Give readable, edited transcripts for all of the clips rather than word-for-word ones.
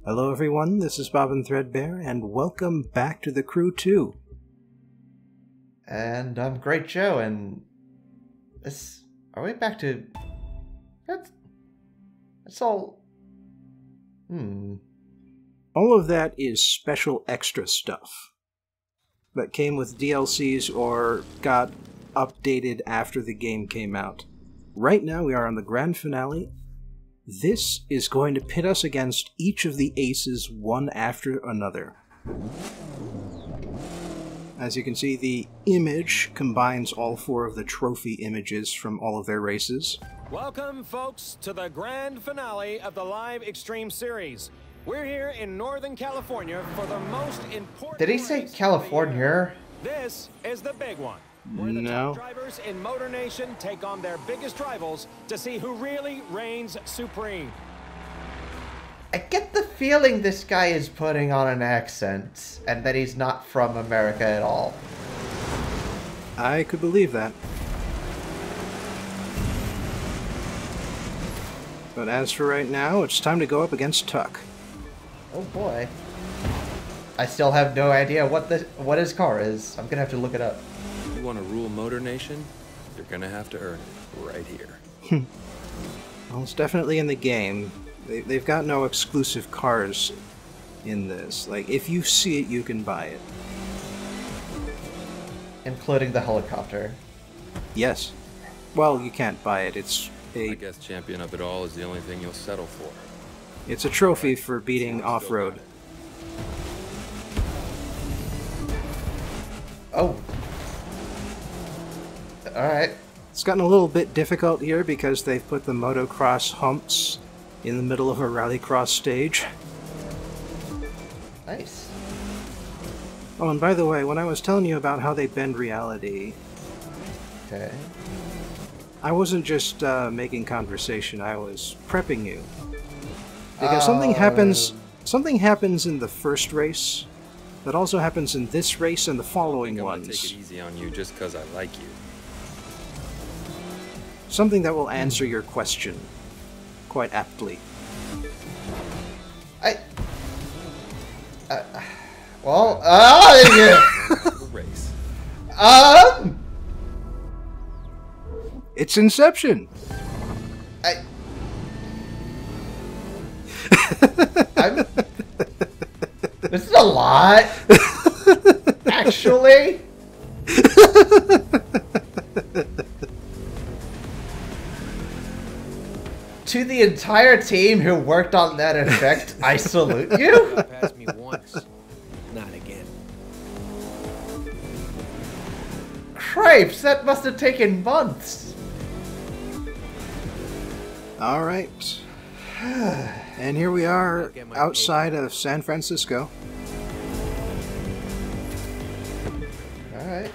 Hello everyone, this is Bobbin Threadbare, and welcome back to the crew 2. And I'm Great Joe, and this... Are we back to... That's all... All of that is special extra stuff that came with DLCs or got updated after the game came out. Right now we are on the grand finale. This is going to pit us against each of the aces one after another. As you can see, the image combines all 4 of the trophy images from all of their races. Welcome, folks, to the grand finale of the Live Extreme Series. We're here in Northern California for the most important... Did he say California? This is the big one. Where the top drivers in Motor Nation take on their biggest rivals to see who really reigns supreme. I get the feeling this guy is putting on an accent, and that he's not from America at all. I could believe that. But as for right now, it's time to go up against Tuck. Oh boy. I still have no idea what his car is. I'm gonna have to look it up. You want to rule Motor Nation? You're gonna have to earn it right here. Well, it's definitely in the game. They've got no exclusive cars in this. Like, if you see it, you can buy it. Including the helicopter. Yes. Well, you can't buy it. It's I guess champion of it all is the only thing you'll settle for. It's a trophy for beating off-road. Oh. Alright. It's gotten a little bit difficult here because they've put the motocross humps in the middle of a rallycross stage. Nice. Oh, and by the way, when I was telling you about how they bend reality... Okay. I wasn't just making conversation, I was prepping you. Because something happens in the first race that also happens in this race and the following I'm ones. gonna take it easy on you just because I like you. Something that will answer your question quite aptly. Race. It's Inception! This is a lot! Actually! To the entire team who worked on that effect, I salute you! Pass me once, not again. Cripes, that must have taken months! Alright. And here we are outside of San Francisco. Alright.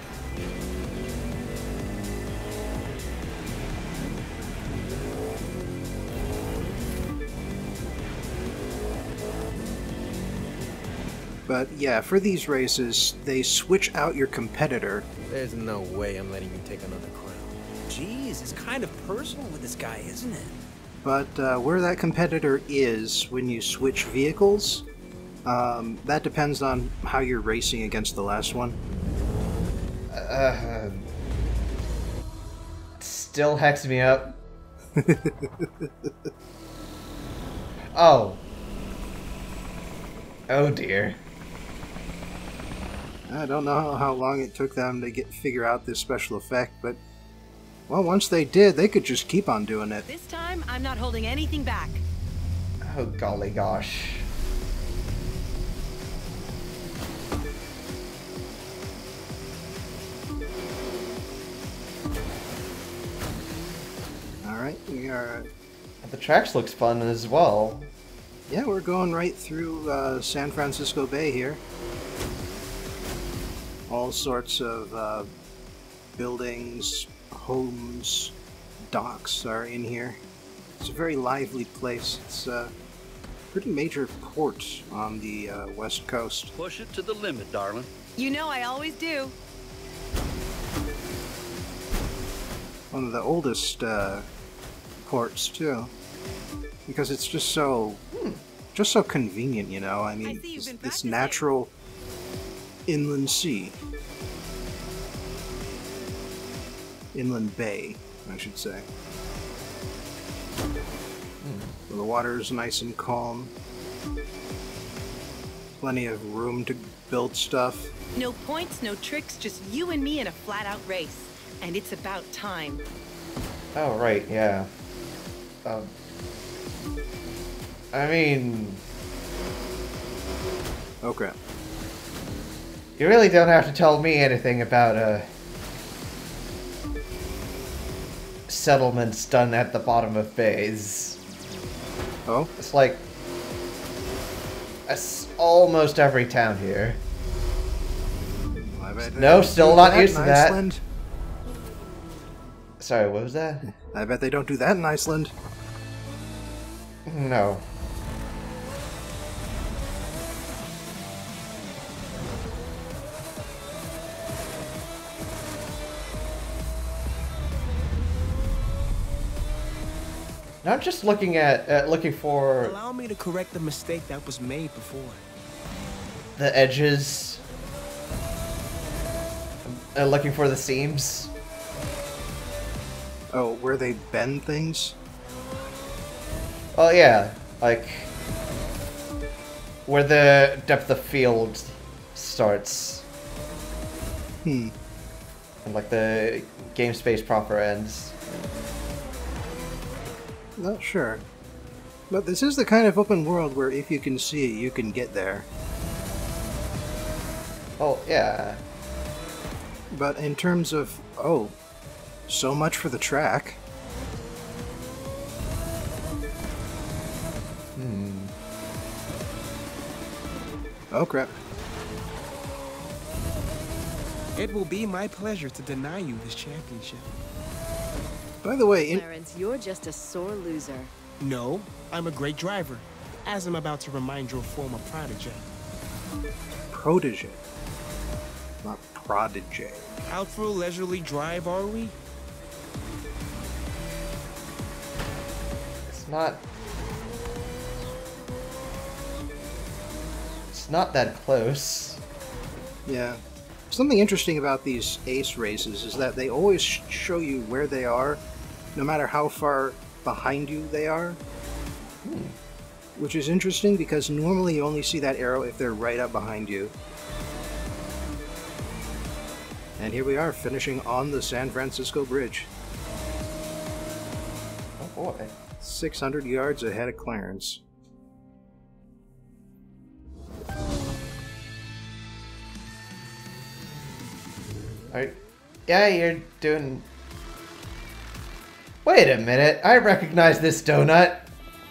But yeah, for these races, they switch out your competitor. There's no way I'm letting you take another crown. Jeez, it's kind of personal with this guy, isn't it? But where that competitor is when you switch vehicles, that depends on how you're racing against the last one. Still hex me up. Oh. Oh dear. I don't know how long it took them to figure out this special effect, but well, once they did, they could just keep on doing it. This time, I'm not holding anything back. Oh golly gosh. Alright, we are... The tracks looks fun as well. Yeah, we're going right through San Francisco Bay here. All sorts of buildings, homes, docks are in here. It's a very lively place. It's a pretty major port on the west coast. Push it to the limit, darling. You know I always do. One of the oldest ports, too. Because it's just so Just so convenient, you know? I mean, see you've been this practicing. natural inland sea. Inland bay, I should say. So the water is nice and calm. Plenty of room to build stuff. No points, no tricks, just you and me in a flat-out race. And it's about time. Oh, right, yeah. I mean... Oh crap. You really don't have to tell me anything about, settlements done at the bottom of bays. Oh? It's like... It's almost every town here. I bet they No, don't still do not that used in to that. Iceland. Sorry, what was that? I bet they don't do that in Iceland. No. Now I'm just looking at looking for Allow me to correct the mistake that was made before. the edges. Looking for the seams. Oh, where they bend things? Oh yeah, like where the depth of field starts. Hmm. And like the game space proper ends. Not sure. But this is the kind of open world where if you can see it, you can get there. Oh yeah. But in terms of, oh, so much for the track. Oh crap. It will be my pleasure to deny you this championship. By the way, Clarence, you're just a sore loser. No, I'm a great driver, as I'm about to remind your former protege. protege, not prodigy. Out for a leisurely drive, are we? It's not that close. Yeah. Something interesting about these ace races is that they always show you where they are, no matter how far behind you they are. Which is interesting because normally you only see that arrow if they're right up behind you. And here we are, finishing on the San Francisco Bridge. Oh boy. 600 yards ahead of Clarence. Alright. Yeah, you're doing... Wait a minute, I recognize this donut.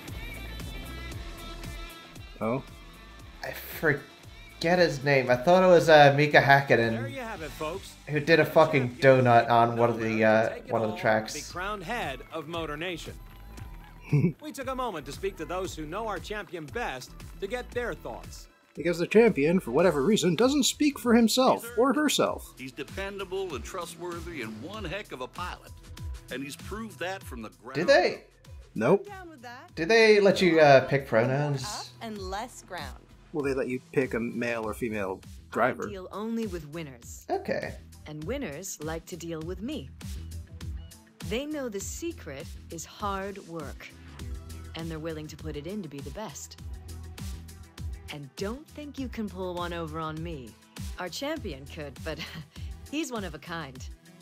Oh? I forget his name. I thought it was Mika There Hakkinen, you have it, folks. who did a fucking donut on one of the The tracks. crowned head of Motor Nation. We took a moment to speak to those who know our champion best to get their thoughts. Because the champion, for whatever reason, doesn't speak for himself or herself. He's dependable and trustworthy and one heck of a pilot. And he's proved that from the ground. Did they? Nope. Down with that. Did they let you pick pronouns? Up and less ground. Well, they let you pick a male or female I driver. deal only with winners. Okay. And winners like to deal with me. They know the secret is hard work. And they're willing to put it in to be the best. And don't think you can pull one over on me. Our champion could, but he's one of a kind.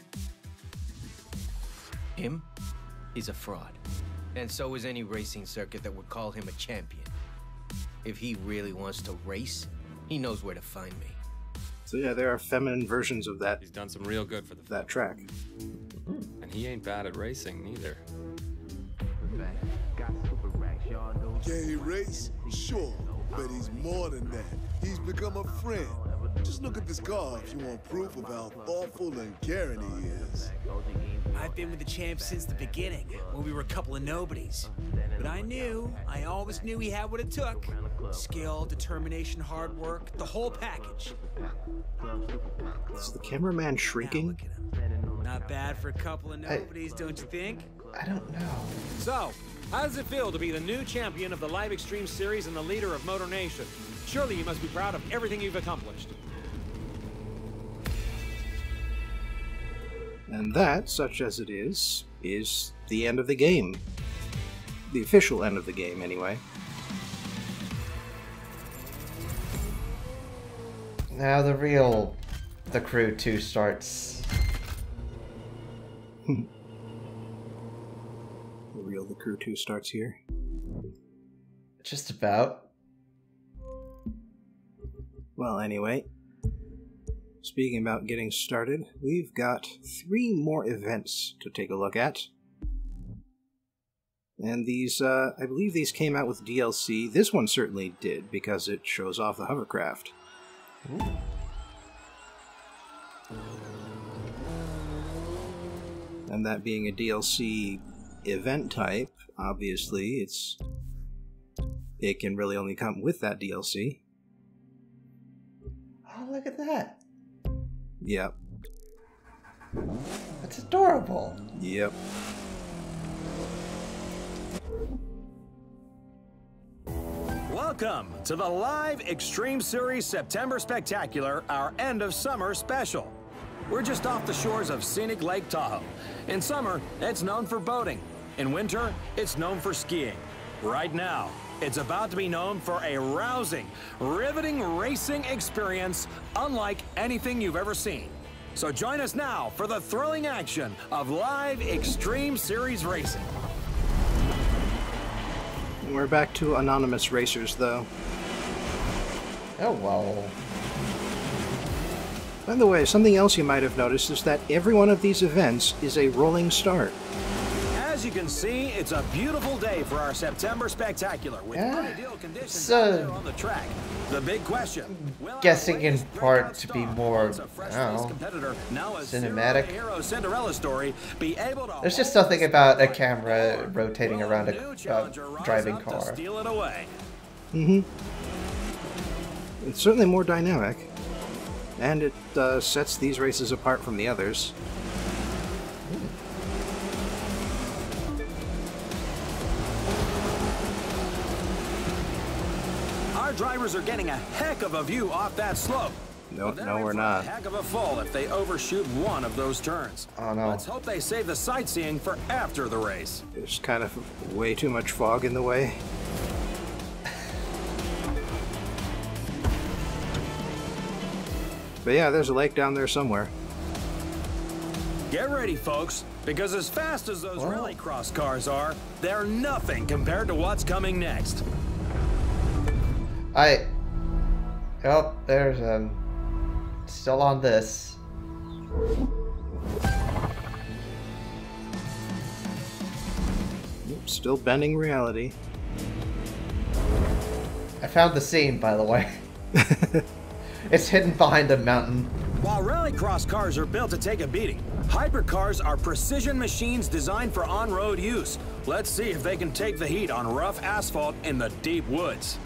Him? He's a fraud. And so is any racing circuit that would call him a champion. If he really wants to race, he knows where to find me. So yeah, there are feminine versions of that He's done some real good for the that track. and he ain't bad at racing neither. Can he race? Sure, but he's more than that. He's become a friend. Just look at this car if you want proof of how thoughtful and caring he is. I've been with the champ since the beginning, when we were a couple of nobodies. But I always knew he had what it took. Skill, determination, hard work, the whole package. Is the cameraman Now shrinking? look at him. Not bad for a couple of nobodies, don't you think? I don't know. So, how does it feel to be the new champion of the Live Extreme Series and the leader of Motor Nation? Surely you must be proud of everything you've accomplished. And that, such as it is the end of the game. The official end of the game, anyway. Now the Crew 2 starts. The Crew 2 starts here. Just about. Well, anyway, speaking about getting started, we've got 3 more events to take a look at. And these, I believe these came out with DLC. This one certainly did, because it shows off the hovercraft. Ooh. And that being a DLC event type, obviously, it can really only come with that DLC. Oh, look at that. Yep. That's adorable. Yep. Welcome to the Live Extreme Series September Spectacular, our end of summer special. We're just off the shores of scenic Lake Tahoe. In summer, it's known for boating. In winter, it's known for skiing. Right now, it's about to be known for a rousing, riveting racing experience unlike anything you've ever seen. So join us now for the thrilling action of Live Extreme Series racing. We're back to anonymous racers, though. Oh, well. By the way, something else you might have noticed is that every one of these events is a rolling start. As you can see, it's a beautiful day for our September Spectacular with ideal conditions out there on the track. The big question, guessing in part to be more, I don't know, cinematic. Cinderella story, be able to There's just something about a camera rotating around a driving car. Steal it away. Mm-hmm. It's certainly more dynamic, and it sets these races apart from the others. Our drivers are getting a heck of a view off that slope. No, we're not. A heck of a fall if they overshoot one of those turns. Oh no. Let's hope they save the sightseeing for after the race. There's kind of way too much fog in the way. But yeah, there's a lake down there somewhere. Get ready, folks, because as fast as those rallycross cars are, they're nothing compared to what's coming next. Oh, there's still on this. Still bending reality. I found the scene, by the way. It's hidden behind a mountain. While rallycross cars are built to take a beating, hypercars are precision machines designed for on-road use. Let's see if they can take the heat on rough asphalt in the deep woods.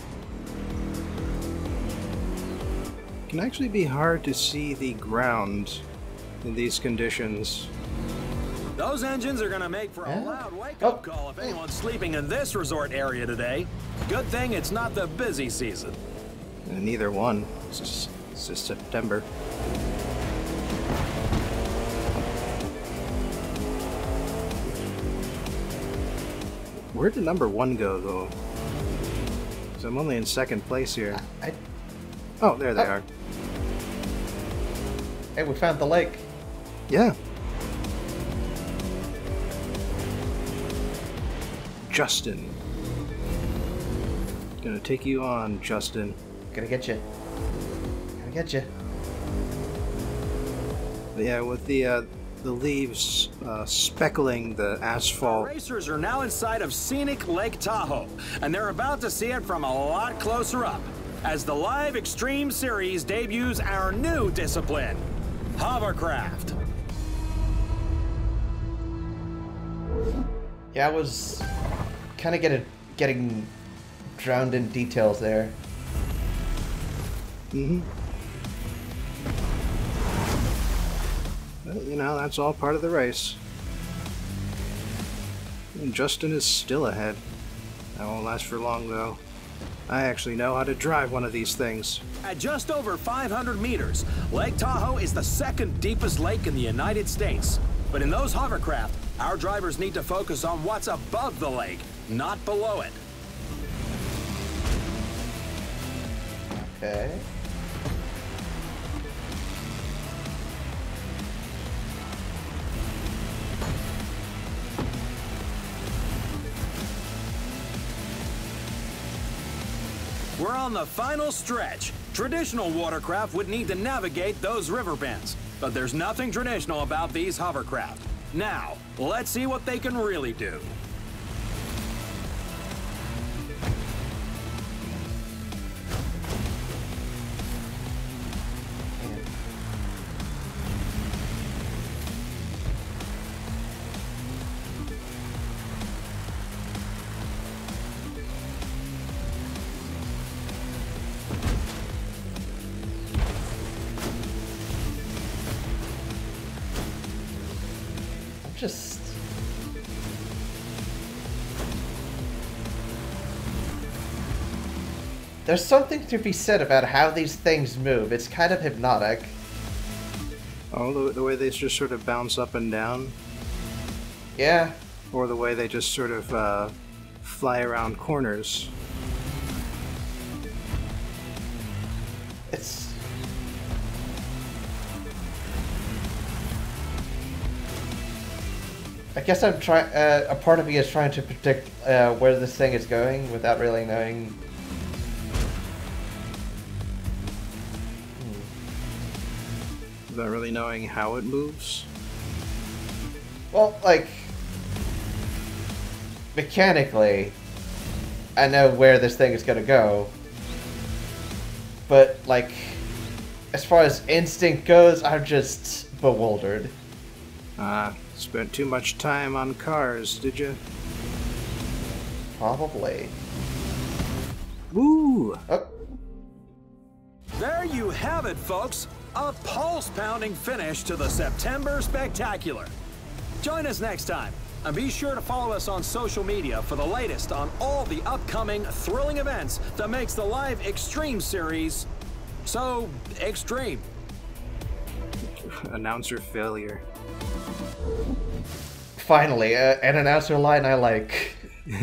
It can actually be hard to see the ground in these conditions. Those engines are going to make for a loud wake-up call if anyone's sleeping in this resort area today. Good thing it's not the busy season. And neither one. It's just September. Where did number 1 go, though? So I'm only in second place here. Oh, there they are. Hey, we found the lake. Yeah. Justin. Gonna take you on, Justin. Gonna get you. Gonna get you. But yeah, with the leaves speckling the asphalt. The racers are now inside of scenic Lake Tahoe, and they're about to see it from a lot closer up, as the Live Extreme Series debuts our new discipline, hovercraft. Yeah, I was kind of getting drowned in details there. Mm-hmm. Well, you know, that's all part of the race. And Justin is still ahead. That won't last for long, though. I actually know how to drive one of these things. At just over 500 meters, Lake Tahoe is the second deepest lake in the United States. But in those hovercraft, our drivers need to focus on what's above the lake, not below it. Okay. We're on the final stretch. Traditional watercraft would need to navigate those river bends, but there's nothing traditional about these hovercraft. Now, let's see what they can really do. Just... There's something to be said about how these things move. It's kind of hypnotic. Oh, the way they just sort of bounce up and down? Yeah. Or the way they just sort of fly around corners. It's... I guess I'm trying. A part of me is trying to predict where this thing is going without really knowing. Without really knowing how it moves. Well, like mechanically, I know where this thing is gonna go. But like, as far as instinct goes, I'm just bewildered. Spent too much time on cars, did you? Probably. Woo! Oh. There you have it, folks. A pulse-pounding finish to the September Spectacular. Join us next time, and be sure to follow us on social media for the latest on all the upcoming thrilling events that makes the live Extreme series so extreme. Announcer failure. Finally, an announcer line I like.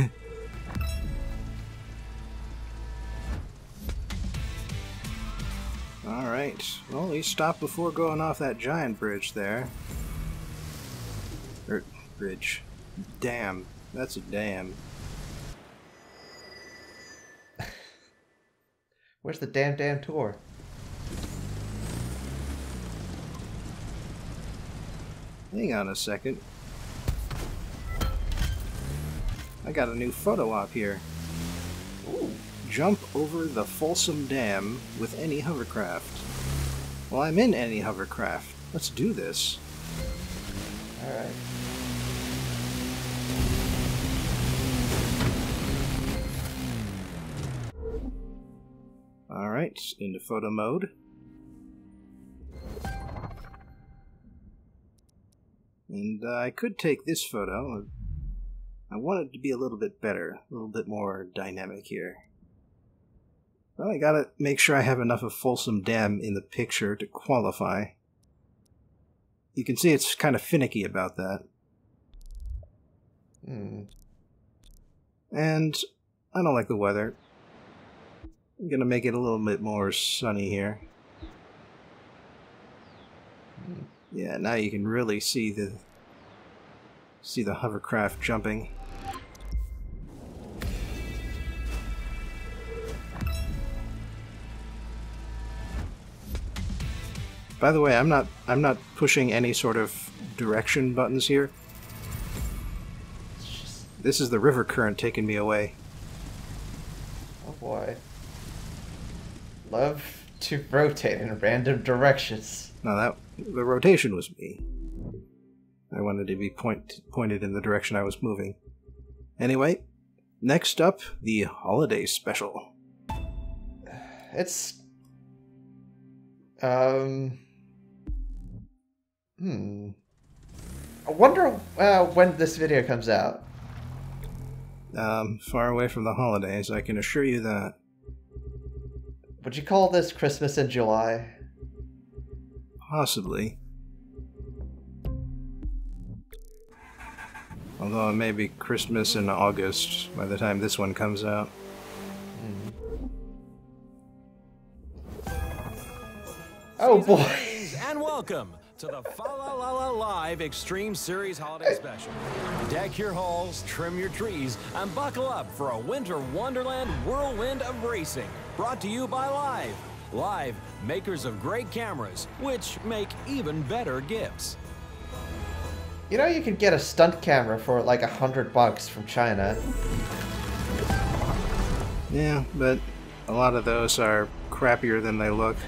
Alright, well, he stopped before going off that giant bridge there. Bridge. Dam. That's a dam. Where's the damn tour? Hang on a second. I got a new photo op here. Ooh. Jump over the Folsom Dam with any hovercraft. Well, I'm in any hovercraft. Let's do this. Alright. Alright, into photo mode. And I could take this photo. I want it to be a little bit better, a little bit more dynamic here. Well, I gotta make sure I have enough of Folsom Dam in the picture to qualify. You can see it's kind of finicky about that. And I don't like the weather. I'm gonna make it a little bit more sunny here. Yeah, now you can really see the hovercraft jumping. By the way, I'm not pushing any sort of direction buttons here. This is the river current taking me away. Oh boy. Love to rotate in random directions. No, the rotation was me. I wanted to be pointed in the direction I was moving. Anyway, next up, the holiday special. It's... I wonder when this video comes out. far away from the holidays, I can assure you that. Would you call this Christmas in July? Possibly. Although it may be Christmas in August by the time this one comes out. Oh boy! And welcome to the Fa La La La Live Extreme Series Holiday Special. Deck your halls, trim your trees, and buckle up for a winter wonderland whirlwind of racing. Brought to you by Live. Live, makers of great cameras, which make even better gifts. You know you can get a stunt camera for like $100 from China. Yeah, but a lot of those are crappier than they look.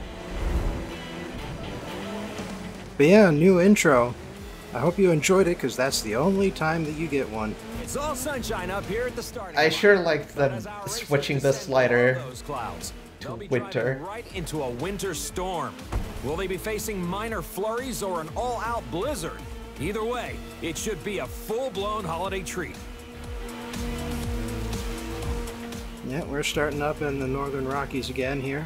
But yeah, new intro. I hope you enjoyed it, because that's the only time that you get one. It's all sunshine up here at the starting I line. sure liked them switching the slider to winter. Right into a winter storm. Will they be facing minor flurries or an all-out blizzard? Either way, it should be a full-blown holiday treat. Yeah, we're starting up in the Northern Rockies again here.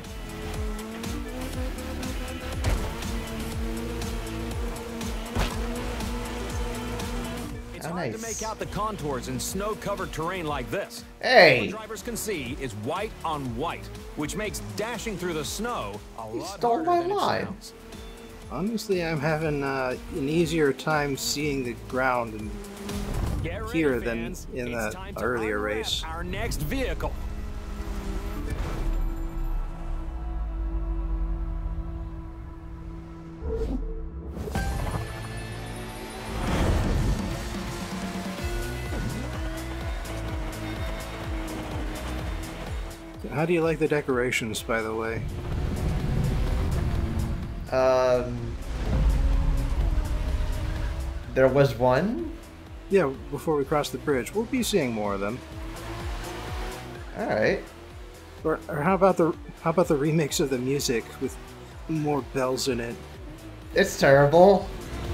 It's hard to make out the contours in snow-covered terrain like this. Hey! What drivers can see is white on white, which makes dashing through the snow a lot harder than it sounds. Honestly, I'm having an easier time seeing the ground and here than in the earlier race. Our next vehicle. How do you like the decorations, by the way? There was one? Yeah, before we cross the bridge. We'll be seeing more of them. Alright. Or how about the remix of the music with more bells in it? It's terrible.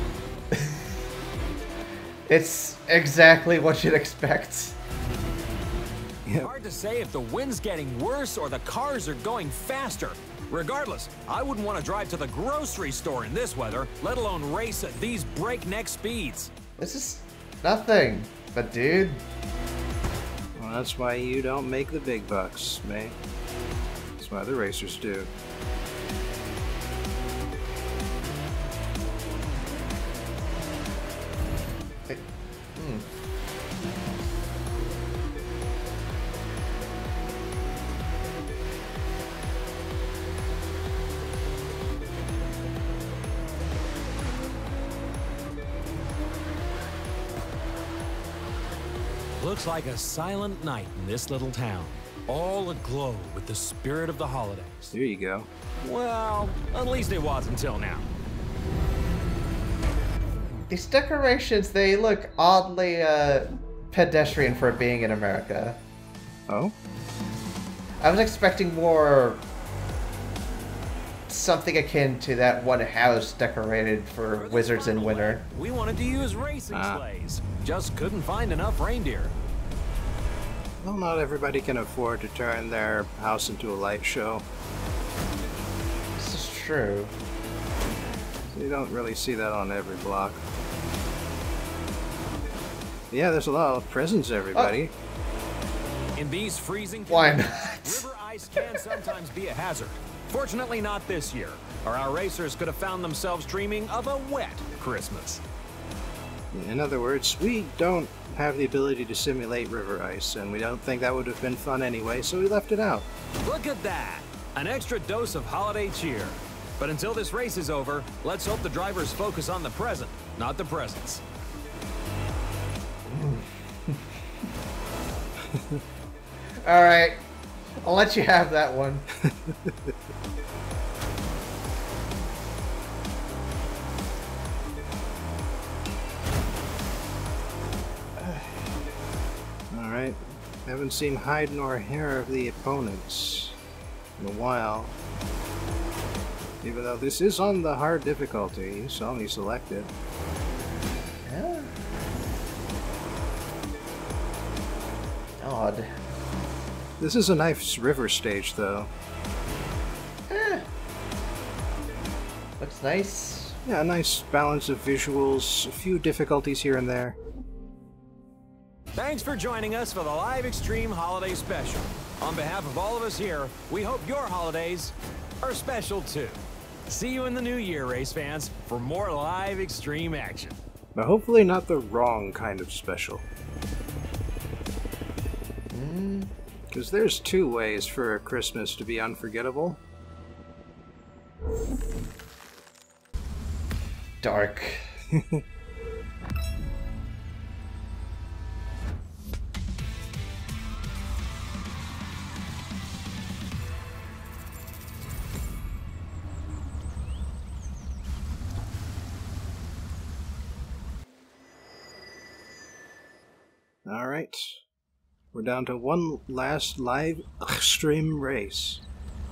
It's exactly what you'd expect. Yeah. Hard to say if the wind's getting worse or the cars are going faster. Regardless, I wouldn't want to drive to the grocery store in this weather, let alone race at these breakneck speeds. This is nothing, but dude. Well, that's why you don't make the big bucks, mate. That's why the racers do. Looks like a silent night in this little town, all aglow with the spirit of the holidays. There you go. Well, at least it was until now. These decorations, they look oddly pedestrian for being in America. Oh? I was expecting more something akin to that one house decorated for Wizards in Winter. We wanted to use racing sleighs, just couldn't find enough reindeer. Well, not everybody can afford to turn their house into a light show. This is true. You don't really see that on every block. Yeah, there's a lot of presents, everybody. In these freezing Why conditions, river ice can sometimes be a hazard. Fortunately not this year, or our racers could have found themselves dreaming of a wet Christmas. In other words, we don't have the ability to simulate river ice, and we don't think that would have been fun anyway, so we left it out. Look at that! An extra dose of holiday cheer. But until this race is over, let's hope the drivers focus on the present, not the presents. Alright, I'll let you have that one. Alright, haven't seen hide nor hair of the opponents in a while. Even though this is on the hard difficulty, you saw me select it. Yeah. Odd. This is a nice river stage, though. Looks nice. Yeah, a nice balance of visuals, a few difficulties here and there. Thanks for joining us for the Live Extreme Holiday Special. On behalf of all of us here, we hope your holidays are special too. See you in the new year, race fans, for more Live Extreme action. But hopefully not the wrong kind of special. Because there's two ways for a Christmas to be unforgettable. Dark. Alright. We're down to one last live extreme race.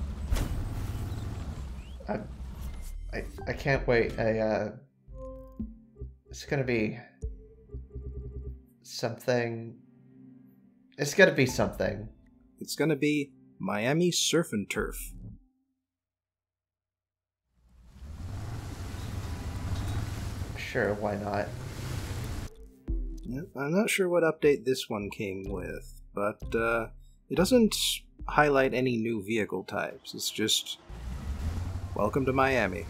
I can't wait. It's gonna be something. It's gonna be something. It's gonna be Miami Surf and Turf. Sure, why not? I'm not sure what update this one came with, but it doesn't highlight any new vehicle types. It's just, welcome to Miami.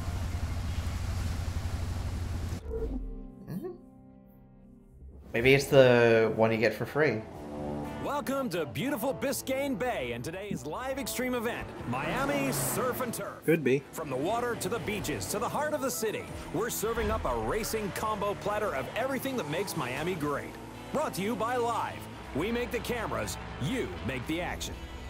Maybe it's the one you get for free. Welcome to beautiful Biscayne Bay and today's live extreme event, Miami Surf and Turf. Could be. From the water to the beaches to the heart of the city, we're serving up a racing combo platter of everything that makes Miami great. Brought to you by Live. We make the cameras, you make the action.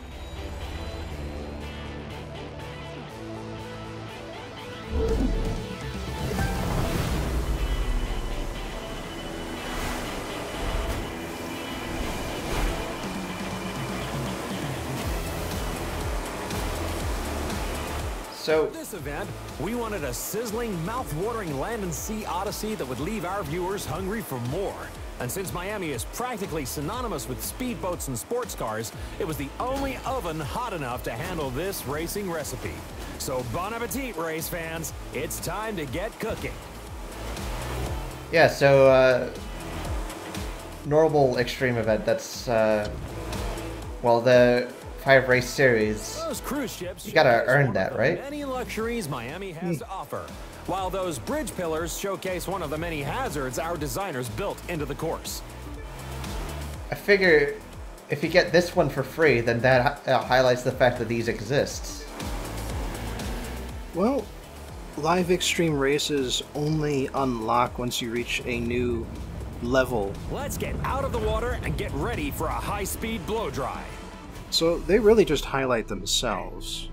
So, this event, we wanted a sizzling, mouth-watering land and sea odyssey that would leave our viewers hungry for more. And since Miami is practically synonymous with speedboats and sports cars, it was the only oven hot enough to handle this racing recipe. So bon appetit, race fans. It's time to get cooking. yeah, so, normal extreme event, that's, well, the 5 race series. Those cruise ships, you gotta earn that, right? Many luxuries Miami has to offer, while those bridge pillars showcase one of the many hazards our designers built into the course. I figure if you get this one for free, then that highlights the fact that these exist. Well, live extreme races only unlock once you reach a new level. Let's get out of the water and get ready for a high-speed blow dry. So they really just highlight themselves.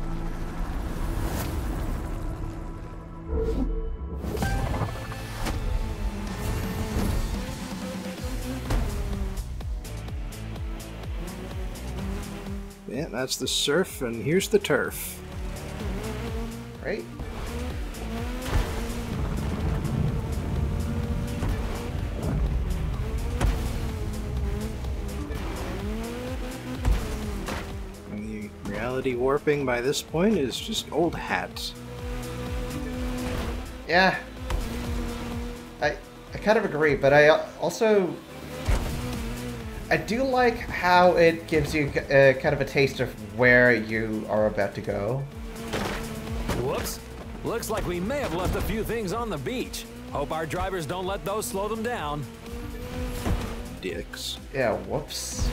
Yeah, that's the surf, and here's the turf. Right? Reality warping by this point is just old hat. Yeah. I kind of agree, but I also... I do like how it gives you kind of a taste of where you are about to go. Whoops. Looks like we may have left a few things on the beach. Hope our drivers don't let those slow them down. Dicks. Yeah, whoops.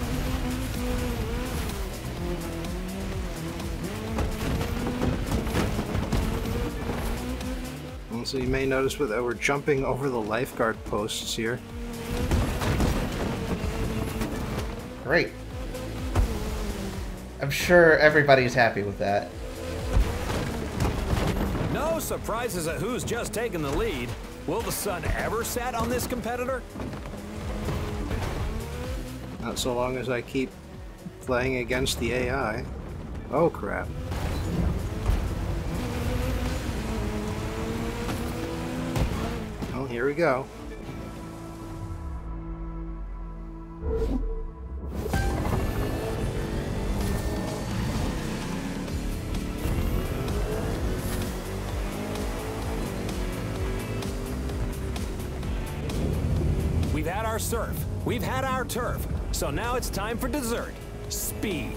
So you may notice that we're jumping over the lifeguard posts here. Great. I'm sure everybody's happy with that. No surprises at who's just taken the lead. Will the sun ever set on this competitor? Not so long as I keep playing against the AI. Oh crap. Well, here we go. our surf. We've had our turf. So now it's time for dessert. Speed.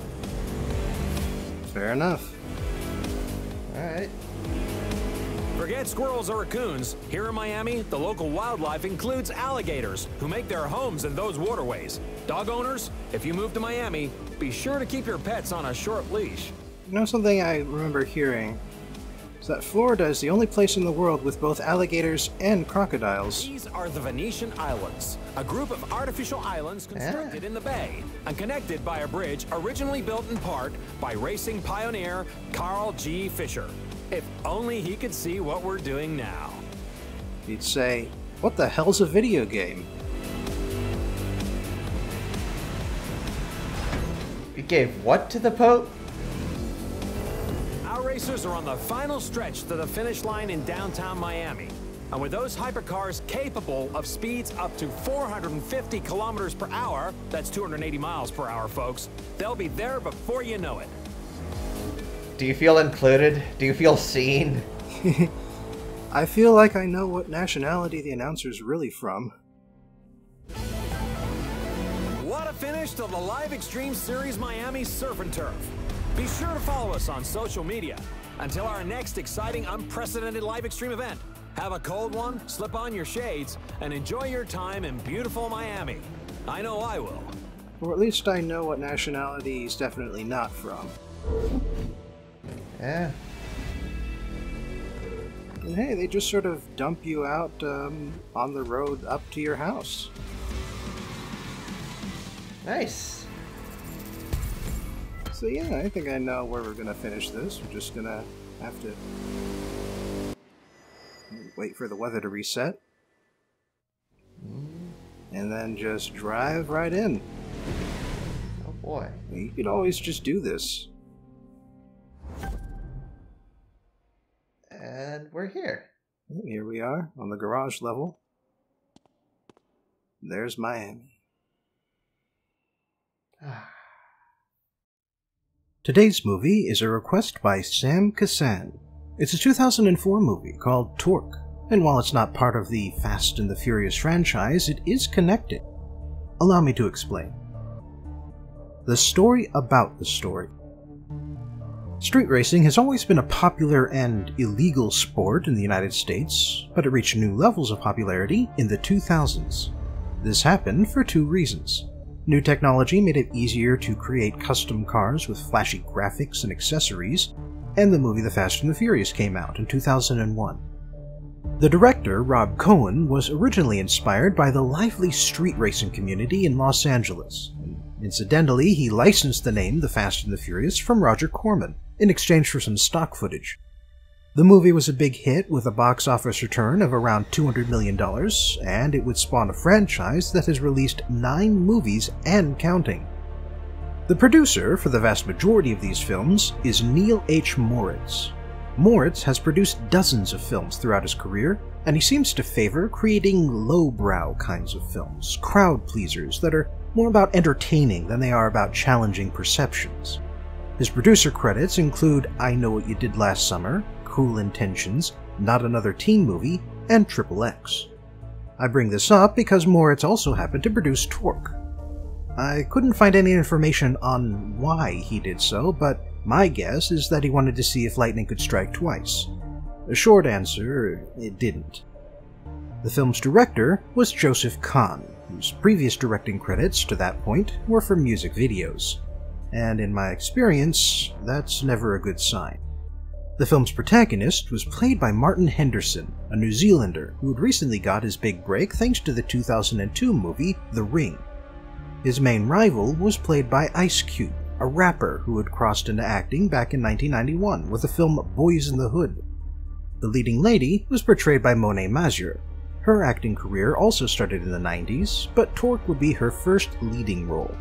Fair enough. Alright. Forget squirrels or raccoons. Here in Miami, the local wildlife includes alligators, who make their homes in those waterways. Dog owners, if you move to Miami, be sure to keep your pets on a short leash. You know, something I remember hearing is that Florida is the only place in the world with both alligators and crocodiles. These are the Venetian Islands, a group of artificial islands constructed in the bay and connected by a bridge originally built in part by racing pioneer Carl G. Fisher. If only he could see what we're doing now. He'd say, "What the hell's a video game?" You gave what to the Pope? Our racers are on the final stretch to the finish line in downtown Miami. And with those hypercars capable of speeds up to 450 kilometers per hour, that's 280 miles per hour, folks, they'll be there before you know it. Do you feel included? Do you feel seen? I feel like I know what nationality the announcer's really from. What a finish to the Live Extreme Series Miami Surf and Turf. Be sure to follow us on social media. Until our next exciting, unprecedented Live Extreme event, have a cold one, slip on your shades, and enjoy your time in beautiful Miami. I know I will. Or at least I know what nationality he's definitely not from. Yeah. And hey, they just sort of dump you out on the road up to your house. Nice. So yeah, I think I know where we're gonna finish this. We're just gonna have to wait for the weather to reset. And then just drive right in. Oh boy. You could always just do this. And we're here. Here we are, on the garage level. There's Miami. Today's movie is a request by Sam Kassan. It's a 2004 movie called Torque, and while it's not part of the Fast and the Furious franchise, it is connected. Allow me to explain. The story about the story. Street racing has always been a popular and illegal sport in the United States, but it reached new levels of popularity in the 2000s. This happened for two reasons. New technology made it easier to create custom cars with flashy graphics and accessories, and the movie The Fast and the Furious came out in 2001. The director, Rob Cohen, was originally inspired by the lively street racing community in Los Angeles. Incidentally, he licensed the name The Fast and the Furious from Roger Corman in exchange for some stock footage. The movie was a big hit with a box office return of around $200 million, and it would spawn a franchise that has released 9 movies and counting. The producer for the vast majority of these films is Neil H. Moritz. Moritz has produced dozens of films throughout his career, and he seems to favor creating lowbrow kinds of films, crowd pleasers that are more about entertaining than they are about challenging perceptions. His producer credits include I Know What You Did Last Summer, Cruel Intentions, Not Another Teen Movie, and Triple X. I bring this up because Moritz also happened to produce Torque. I couldn't find any information on why he did so, but my guess is that he wanted to see if lightning could strike twice. A short answer, it didn't. The film's director was Joseph Kahn, whose previous directing credits to that point were for music videos. And in my experience, that's never a good sign. The film's protagonist was played by Martin Henderson, a New Zealander who had recently got his big break thanks to the 2002 movie The Ring. His main rival was played by Ice Cube, a rapper who had crossed into acting back in 1991 with the film Boys in the Hood. The leading lady was portrayed by Monet Mazur. Her acting career also started in the 90s, but Torque would be her first leading role.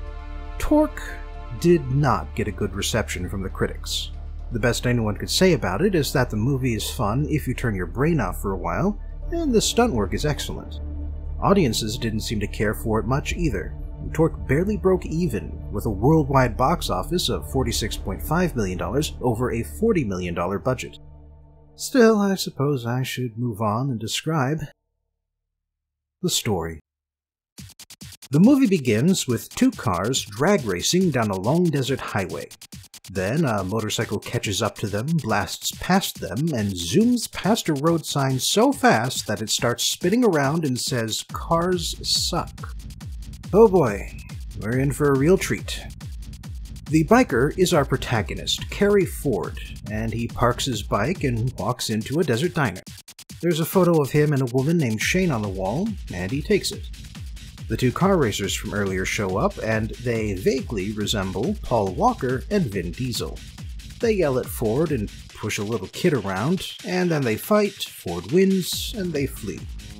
Torque did not get a good reception from the critics. The best anyone could say about it is that the movie is fun if you turn your brain off for a while, and the stunt work is excellent. Audiences didn't seem to care for it much either. Torque barely broke even, with a worldwide box office of $46.5 million over a $40 million budget. Still, I suppose I should move on and describe the story. The movie begins with two cars drag racing down a long desert highway. Then a motorcycle catches up to them, blasts past them, and zooms past a road sign so fast that it starts spinning around and says, "Cars suck." Oh boy, we're in for a real treat. The biker is our protagonist, Kerry Ford, and he parks his bike and walks into a desert diner. There's a photo of him and a woman named Shane on the wall, and he takes it. The two car racers from earlier show up, and they vaguely resemble Paul Walker and Vin Diesel. They yell at Ford and push a little kid around, and then they fight, Ford wins, and they flee.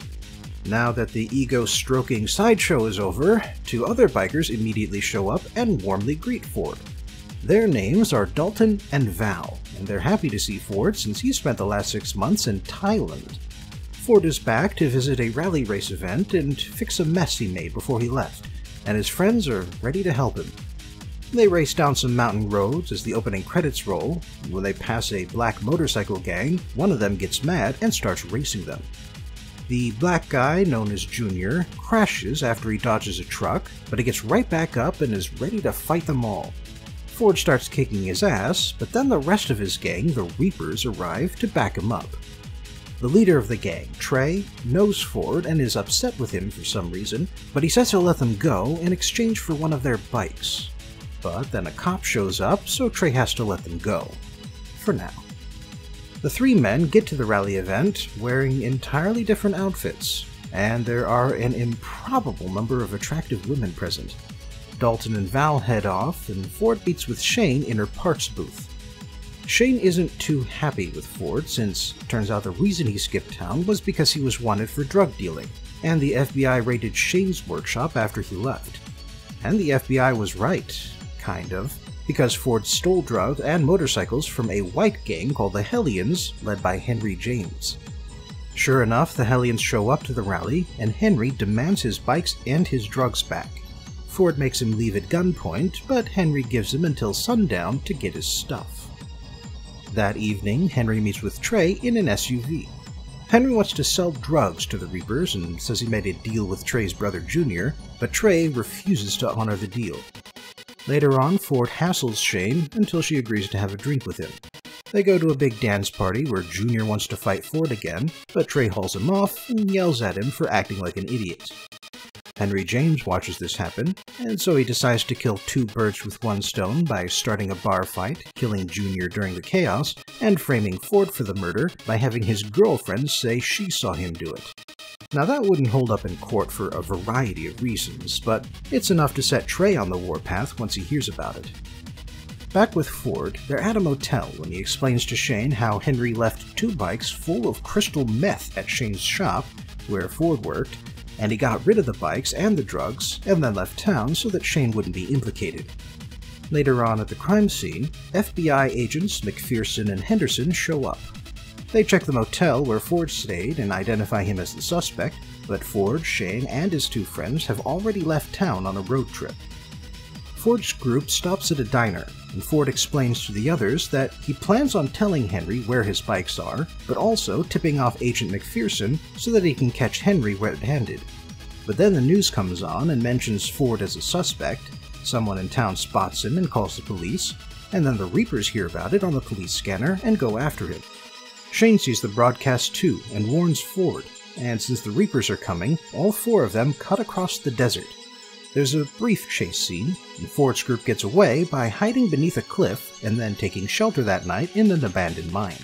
Now that the ego-stroking sideshow is over, two other bikers immediately show up and warmly greet Ford. Their names are Dalton and Val, and they're happy to see Ford since he spent the last 6 months in Thailand. Ford is back to visit a rally race event and fix a mess he made before he left, and his friends are ready to help him. They race down some mountain roads as the opening credits roll. When they pass a black motorcycle gang, one of them gets mad and starts racing them. The black guy, known as Junior, crashes after he dodges a truck, but he gets right back up and is ready to fight them all. Ford starts kicking his ass, but then the rest of his gang, the Reapers, arrive to back him up. The leader of the gang, Trey, knows Ford and is upset with him for some reason, but he says he'll let them go in exchange for one of their bikes. But then a cop shows up, so Trey has to let them go. For now. The three men get to the rally event wearing entirely different outfits, and there are an improbable number of attractive women present. Dalton and Val head off, and Ford meets with Shane in her parts booth. Shane isn't too happy with Ford since it turns out the reason he skipped town was because he was wanted for drug dealing, and the FBI raided Shane's workshop after he left. And the FBI was right, kind of, because Ford stole drugs and motorcycles from a white gang called the Hellions, led by Henry James. Sure enough, the Hellions show up to the rally, and Henry demands his bikes and his drugs back. Ford makes him leave at gunpoint, but Henry gives him until sundown to get his stuff. That evening, Henry meets with Trey in an SUV. Henry wants to sell drugs to the Reapers and says he made a deal with Trey's brother Junior, but Trey refuses to honor the deal. Later on, Ford hassles Shane until she agrees to have a drink with him. They go to a big dance party where Junior wants to fight Ford again, but Trey hauls him off and yells at him for acting like an idiot. Henry James watches this happen, and so he decides to kill two birds with one stone by starting a bar fight, killing Junior during the chaos, and framing Ford for the murder by having his girlfriend say she saw him do it. Now that wouldn't hold up in court for a variety of reasons, but it's enough to set Trey on the warpath once he hears about it. Back with Ford, they're at a motel when he explains to Shane how Henry left two bikes full of crystal meth at Shane's shop, where Ford worked, and he got rid of the bikes and the drugs, and then left town so that Shane wouldn't be implicated. Later on at the crime scene, FBI agents McPherson and Henderson show up. They check the motel where Ford stayed and identify him as the suspect, but Ford, Shane, and his two friends have already left town on a road trip. Ford's group stops at a diner, and Ford explains to the others that he plans on telling Henry where his bikes are, but also tipping off Agent McPherson so that he can catch Henry red-handed. But then the news comes on and mentions Ford as a suspect, someone in town spots him and calls the police, and then the Reapers hear about it on the police scanner and go after him. Shane sees the broadcast too and warns Ford, and since the Reapers are coming, all four of them cut across the desert. There's a brief chase scene, and Ford's group gets away by hiding beneath a cliff and then taking shelter that night in an abandoned mine.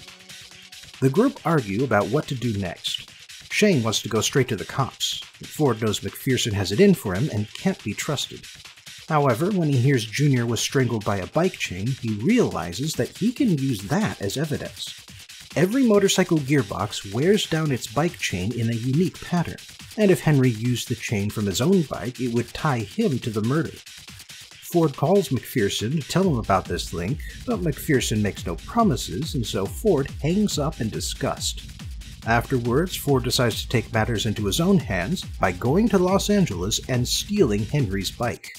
The group argue about what to do next. Shane wants to go straight to the cops, but Ford knows McPherson has it in for him and can't be trusted. However, when he hears Junior was strangled by a bike chain, he realizes that he can use that as evidence. Every motorcycle gearbox wears down its bike chain in a unique pattern, and if Henry used the chain from his own bike, it would tie him to the murder. Ford calls McPherson to tell him about this link, but McPherson makes no promises, and so Ford hangs up in disgust. Afterwards, Ford decides to take matters into his own hands by going to Los Angeles and stealing Henry's bike.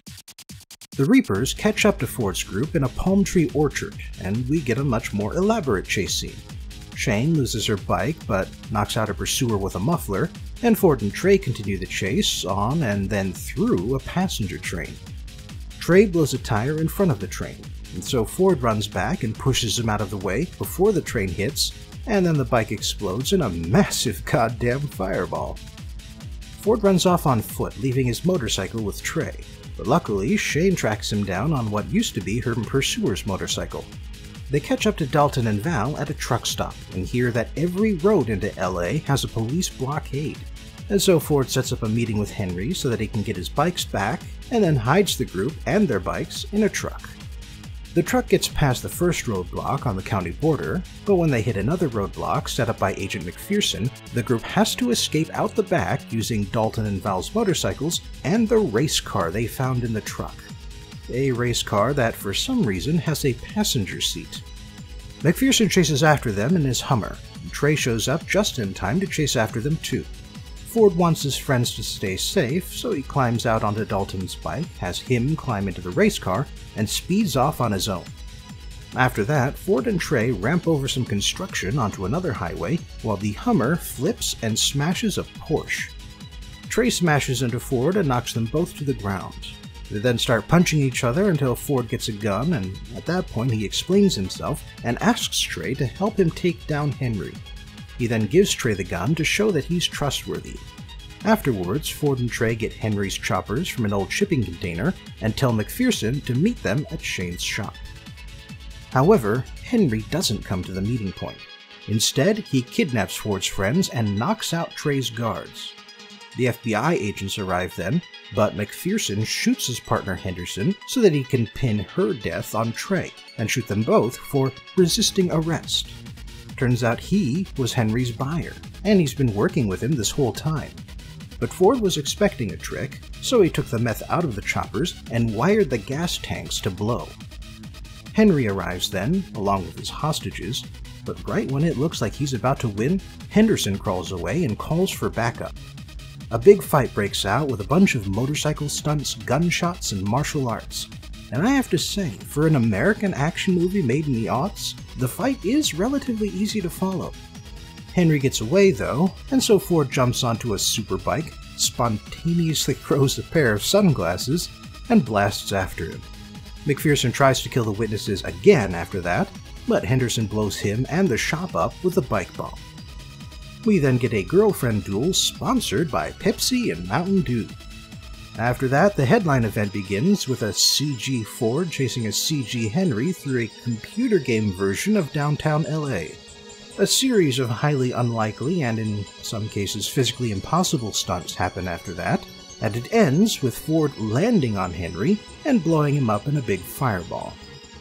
The Reapers catch up to Ford's group in a palm tree orchard, and we get a much more elaborate chase scene. Shane loses her bike, but knocks out a pursuer with a muffler, and Ford and Trey continue the chase on and then through a passenger train. Trey blows a tire in front of the train, and so Ford runs back and pushes him out of the way before the train hits, and then the bike explodes in a massive goddamn fireball. Ford runs off on foot, leaving his motorcycle with Trey, but luckily Shane tracks him down on what used to be her pursuer's motorcycle. They catch up to Dalton and Val at a truck stop and hear that every road into LA has a police blockade, and so Ford sets up a meeting with Henry so that he can get his bikes back, and then hides the group and their bikes in a truck. The truck gets past the first roadblock on the county border, but when they hit another roadblock set up by Agent McPherson, the group has to escape out the back using Dalton and Val's motorcycles and the race car they found in the truck. A race car that for some reason has a passenger seat. McPherson chases after them in his Hummer, and Trey shows up just in time to chase after them too. Ford wants his friends to stay safe, so he climbs out onto Dalton's bike, has him climb into the race car, and speeds off on his own. After that, Ford and Trey ramp over some construction onto another highway, while the Hummer flips and smashes a Porsche. Trey smashes into Ford and knocks them both to the ground. They then start punching each other until Ford gets a gun, and at that point he explains himself and asks Trey to help him take down Henry. He then gives Trey the gun to show that he's trustworthy. Afterwards, Ford and Trey get Henry's choppers from an old shipping container and tell McPherson to meet them at Shane's shop. However, Henry doesn't come to the meeting point. Instead, he kidnaps Ford's friends and knocks out Trey's guards. The FBI agents arrive then, but McPherson shoots his partner Henderson so that he can pin her death on Trey and shoot them both for resisting arrest. Turns out he was Henry's buyer, and he's been working with him this whole time. But Ford was expecting a trick, so he took the meth out of the choppers and wired the gas tanks to blow. Henry arrives then, along with his hostages, but right when it looks like he's about to win, Henderson crawls away and calls for backup. A big fight breaks out with a bunch of motorcycle stunts, gunshots, and martial arts. And I have to say, for an American action movie made in the aughts, the fight is relatively easy to follow. Henry gets away though, and so Ford jumps onto a superbike, spontaneously throws a pair of sunglasses, and blasts after him. McPherson tries to kill the witnesses again after that, but Henderson blows him and the shop up with a bike bomb. We then get a girlfriend duel sponsored by Pepsi and Mountain Dew. After that, the headline event begins with a CG Ford chasing a CG Henry through a computer game version of downtown LA. A series of highly unlikely and in some cases physically impossible stunts happen after that, and it ends with Ford landing on Henry and blowing him up in a big fireball.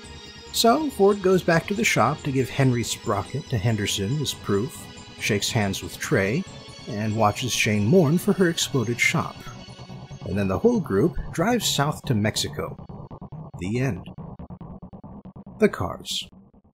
So Ford goes back to the shop to give Henry's sprocket to Henderson as proof, shakes hands with Trey, and watches Shane mourn for her exploded shop. And then the whole group drives south to Mexico. The end. The Cars.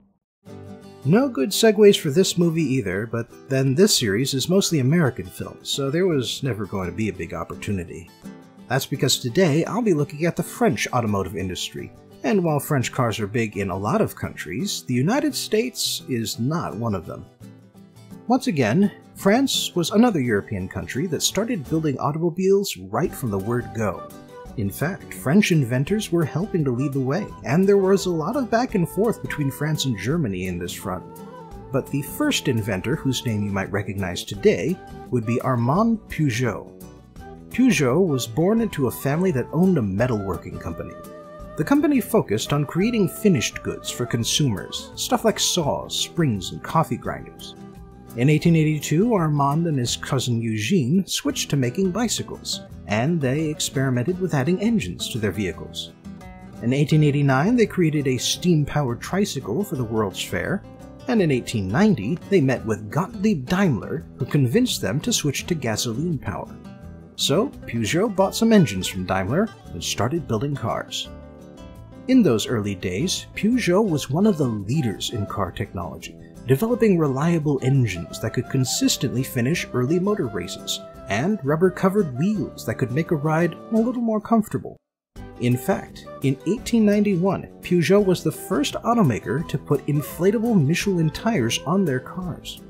No good segues for this movie either, but then this series is mostly American films, so there was never going to be a big opportunity. That's because today I'll be looking at the French automotive industry, and while French cars are big in a lot of countries, the United States is not one of them. Once again, France was another European country that started building automobiles right from the word go. In fact, French inventors were helping to lead the way, and there was a lot of back and forth between France and Germany in this front. But the first inventor, whose name you might recognize today, would be Armand Peugeot. Peugeot was born into a family that owned a metalworking company. The company focused on creating finished goods for consumers, stuff like saws, springs, and coffee grinders. In 1882, Armand and his cousin Eugene switched to making bicycles, and they experimented with adding engines to their vehicles. In 1889, they created a steam-powered tricycle for the World's Fair, and in 1890, they met with Gottlieb Daimler, who convinced them to switch to gasoline power. So, Peugeot bought some engines from Daimler and started building cars. In those early days, Peugeot was one of the leaders in car technology, developing reliable engines that could consistently finish early motor races, and rubber-covered wheels that could make a ride a little more comfortable. In fact, in 1891, Peugeot was the first automaker to put inflatable Michelin tires on their cars.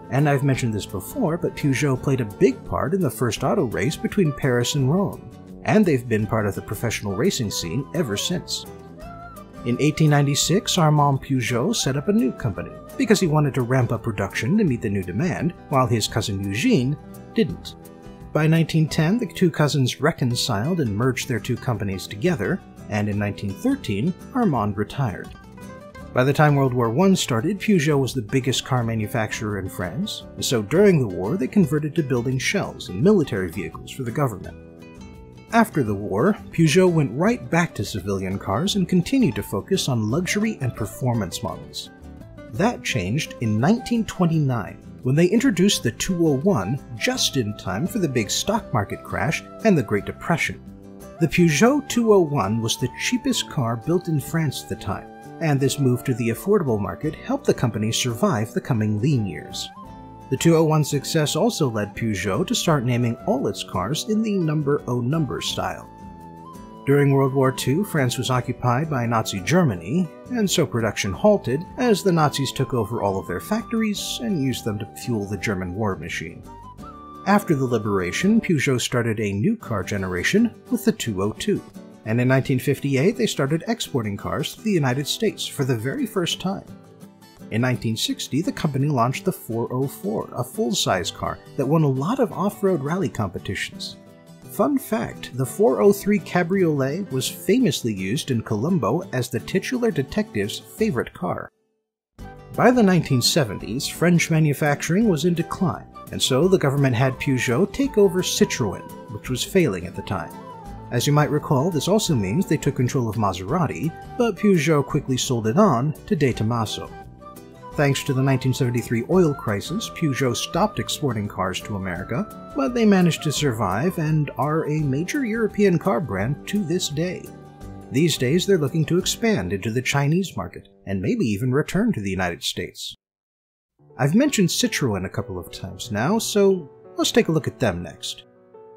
And I've mentioned this before, but Peugeot played a big part in the first auto race between Paris and Rome, and they've been part of the professional racing scene ever since. In 1896, Armand Peugeot set up a new company, because he wanted to ramp up production to meet the new demand, while his cousin Eugene didn't. By 1910, the two cousins reconciled and merged their two companies together, and in 1913, Armand retired. By the time World War I started, Peugeot was the biggest car manufacturer in France, and so during the war they converted to building shells and military vehicles for the government. After the war, Peugeot went right back to civilian cars and continued to focus on luxury and performance models. That changed in 1929, when they introduced the 201 just in time for the big stock market crash and the Great Depression. The Peugeot 201 was the cheapest car built in France at the time, and this move to the affordable market helped the company survive the coming lean years. The 201's success also led Peugeot to start naming all its cars in the number O number style. During World War II, France was occupied by Nazi Germany, and so production halted as the Nazis took over all of their factories and used them to fuel the German war machine. After the liberation, Peugeot started a new car generation with the 202. And in 1958 they started exporting cars to the United States for the very first time. In 1960 the company launched the 404, a full-size car that won a lot of off-road rally competitions. Fun fact, the 403 Cabriolet was famously used in Colombo as the titular detective's favorite car. By the 1970s, French manufacturing was in decline, and so the government had Peugeot take over Citroën, which was failing at the time. As you might recall, this also means they took control of Maserati, but Peugeot quickly sold it on to De Tomaso. Thanks to the 1973 oil crisis, Peugeot stopped exporting cars to America, but they managed to survive and are a major European car brand to this day. These days they're looking to expand into the Chinese market, and maybe even return to the United States. I've mentioned Citroën a couple of times now, so let's take a look at them next.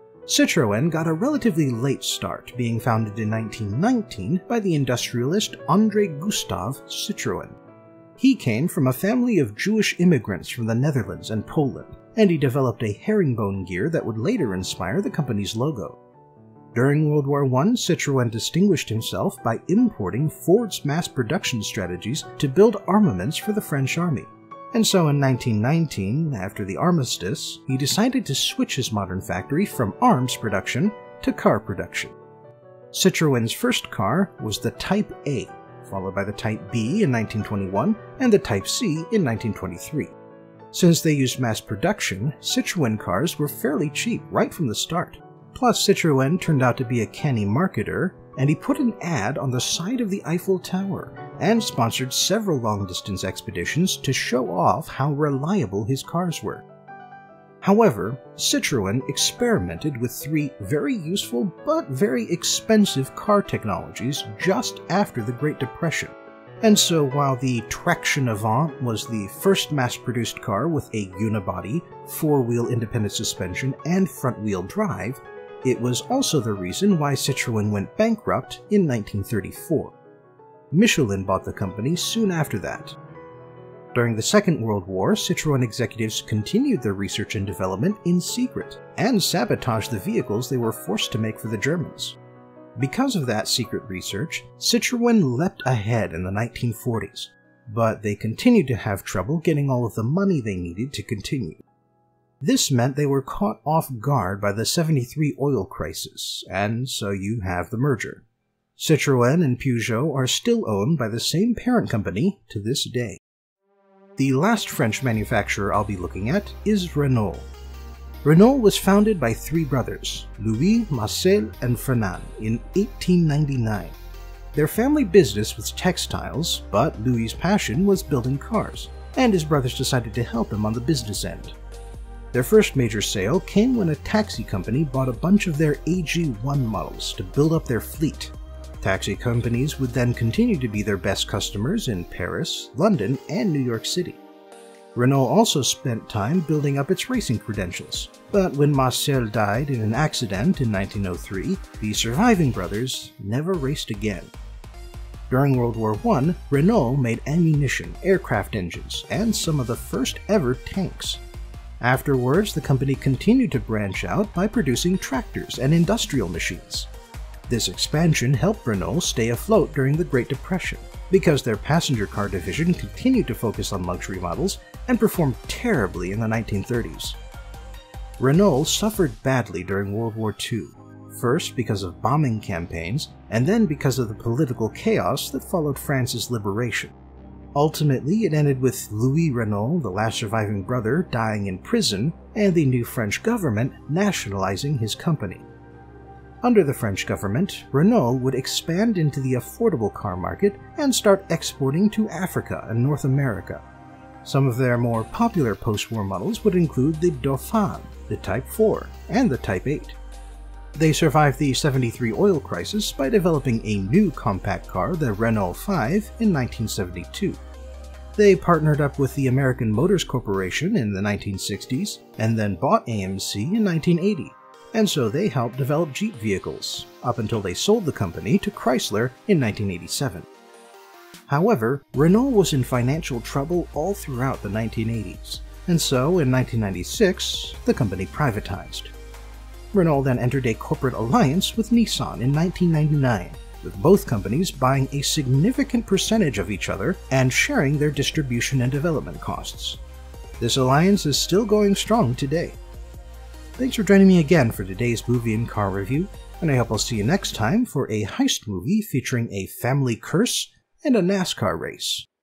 Citroën got a relatively late start, being founded in 1919 by the industrialist André Gustave Citroën. He came from a family of Jewish immigrants from the Netherlands and Poland, and he developed a herringbone gear that would later inspire the company's logo. During World War I, Citroën distinguished himself by importing Ford's mass production strategies to build armaments for the French army. And so in 1919, after the armistice, he decided to switch his modern factory from arms production to car production. Citroën's first car was the Type A, followed by the Type B in 1921 and the Type C in 1923. Since they used mass production, Citroën cars were fairly cheap right from the start. Plus, Citroën turned out to be a canny marketer, and he put an ad on the side of the Eiffel Tower and sponsored several long-distance expeditions to show off how reliable his cars were. However, Citroën experimented with three very useful but very expensive car technologies just after the Great Depression. And so while the Traction Avant was the first mass-produced car with a unibody, four-wheel independent suspension, and front-wheel drive, it was also the reason why Citroën went bankrupt in 1934. Michelin bought the company soon after that. During the Second World War, Citroën executives continued their research and development in secret, and sabotaged the vehicles they were forced to make for the Germans. Because of that secret research, Citroën leapt ahead in the 1940s, but they continued to have trouble getting all of the money they needed to continue. This meant they were caught off guard by the '73 oil crisis, and so you have the merger. Citroën and Peugeot are still owned by the same parent company to this day. The last French manufacturer I'll be looking at is Renault. Renault was founded by three brothers, Louis, Marcel, and Fernand, in 1899. Their family business was textiles, but Louis' passion was building cars, and his brothers decided to help him on the business end. Their first major sale came when a taxi company bought a bunch of their AG1 models to build up their fleet. Taxi companies would then continue to be their best customers in Paris, London, and New York City. Renault also spent time building up its racing credentials, but when Marcel died in an accident in 1903, the surviving brothers never raced again. During World War I, Renault made ammunition, aircraft engines, and some of the first ever tanks. Afterwards, the company continued to branch out by producing tractors and industrial machines. This expansion helped Renault stay afloat during the Great Depression, because their passenger car division continued to focus on luxury models and performed terribly in the 1930s. Renault suffered badly during World War II, first because of bombing campaigns, and then because of the political chaos that followed France's liberation. Ultimately, it ended with Louis Renault, the last surviving brother, dying in prison, and the new French government nationalizing his company. Under the French government, Renault would expand into the affordable car market and start exporting to Africa and North America. Some of their more popular post-war models would include the Dauphin, the Type 4, and the Type 8. They survived the '73 oil crisis by developing a new compact car, the Renault 5, in 1972. They partnered up with the American Motors Corporation in the 1960s, and then bought AMC in 1980, and so they helped develop Jeep vehicles, up until they sold the company to Chrysler in 1987. However, Renault was in financial trouble all throughout the 1980s, and so in 1996, the company privatized. Renault then entered a corporate alliance with Nissan in 1999, with both companies buying a significant percentage of each other and sharing their distribution and development costs. This alliance is still going strong today. Thanks for joining me again for today's movie and car review, and I hope I'll see you next time for a heist movie featuring a family curse and a NASCAR race.